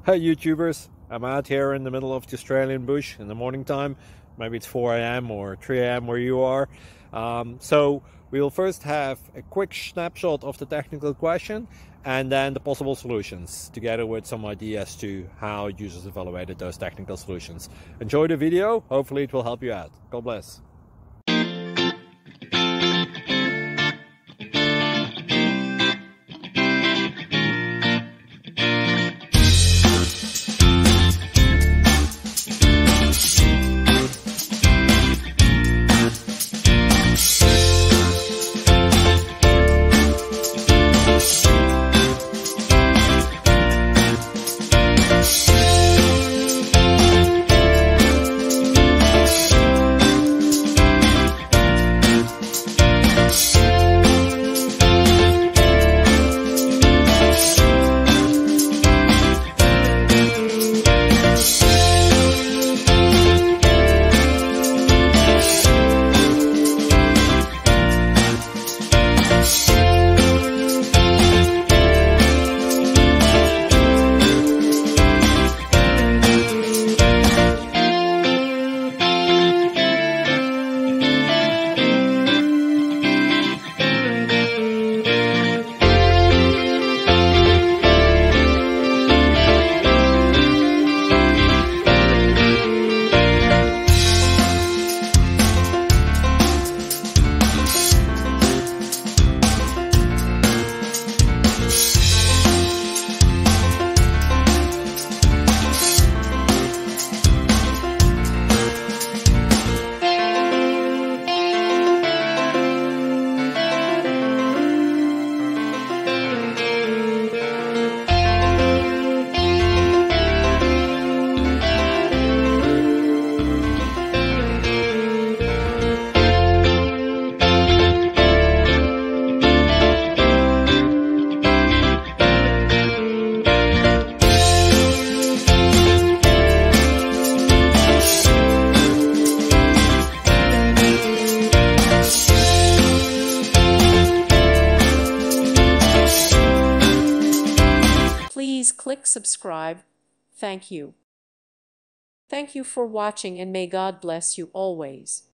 Hi YouTubers, I'm out here in the middle of the Australian bush in the morning time. Maybe it's 4 a.m. or 3 a.m. where you are. So we'll first have a quick snapshot of the technical question and then the possible solutions, together with some ideas to how users evaluated those technical solutions. Enjoy the video, hopefully it will help you out. God bless. Please click subscribe. Thank you. Thank you for watching, and may God bless you always.